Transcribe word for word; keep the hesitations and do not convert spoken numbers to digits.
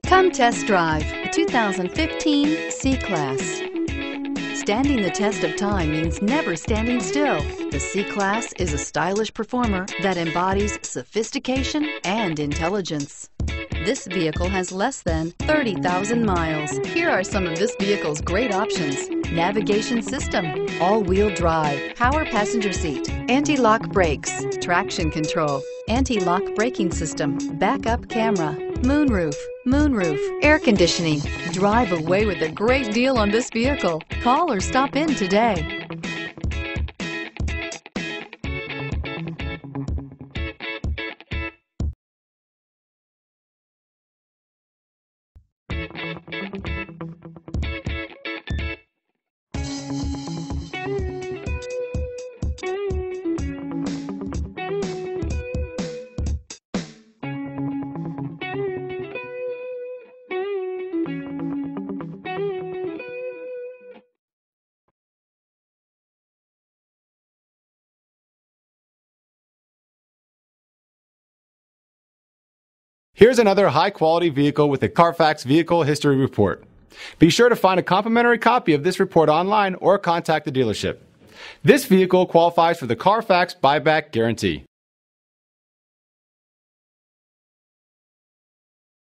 Come test drive the two thousand fifteen C-Class. Standing the test of time means never standing still. The C-Class is a stylish performer that embodies sophistication and intelligence. This vehicle has less than thirty thousand miles. Here are some of this vehicle's great options: navigation system, all-wheel drive, power passenger seat, anti-lock brakes, traction control, anti-lock braking system, backup camera, moonroof, moonroof, air conditioning. Drive away with a great deal on this vehicle. Call or stop in today. Here's another high-quality vehicle with a CARFAX Vehicle History Report. Be sure to find a complimentary copy of this report online or contact the dealership. This vehicle qualifies for the CARFAX Buyback Guarantee.